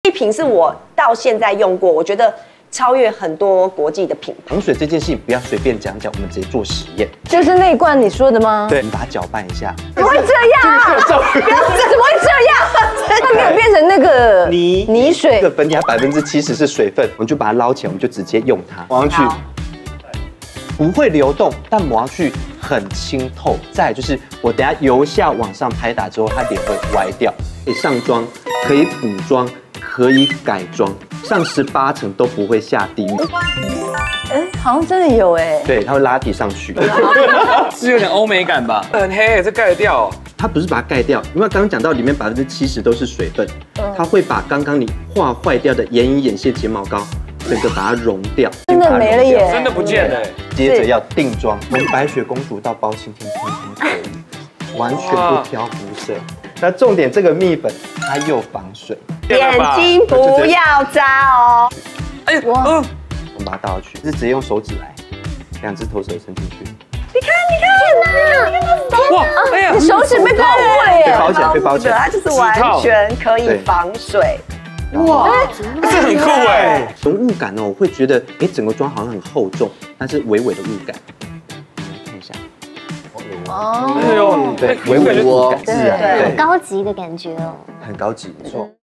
一瓶是我到现在用过，我觉得超越很多国际的品牌。 防水这件事情不要随便讲讲，我们直接做实验。 就是那一罐你说的吗？ 对，我们把它搅拌一下。 怎么会这样啊？怎么会这样？它没有变成那个泥水。 这个粉底它70%是水分，我们就把它捞起来，我们就直接用它抹上去。不会流动，但抹上去很清透。再来就是我等下由下往上拍打之后，它脸会歪掉。可以上妆，可以补妆，可以改妆，上18层都不会下地狱。 哎，好像真的有哎。 对，它会拉提上去。 是有点欧美感吧？很黑，这盖得掉哦。 它不是把它盖掉，因为刚刚讲到里面70%都是水分，它会把刚刚你画坏掉的眼影、眼线、睫毛膏整个把它融掉。 真的没了耶， 真的不见了。 接着要定妆，从白雪公主到包青天，通通可以，完全不挑肤色。那重点，这个蜜粉它又防水， 眼睛不要眨哦。 哎呀，哇！ 我们把它倒下去，是直接用手指来，2只头舌伸进去。 你看， 哇！哎呀， 你手指被包了耶， 被包起来，被包起来， 它就是完全可以防水。 哇，这很酷哎！ 从雾感呢，我会觉得，哎，整个妆好像很厚重，但是微微的雾感。看一下， 哦， 哎呦， 对，微微的雾感，自然， 很高级的感觉哦， 很高级，没错。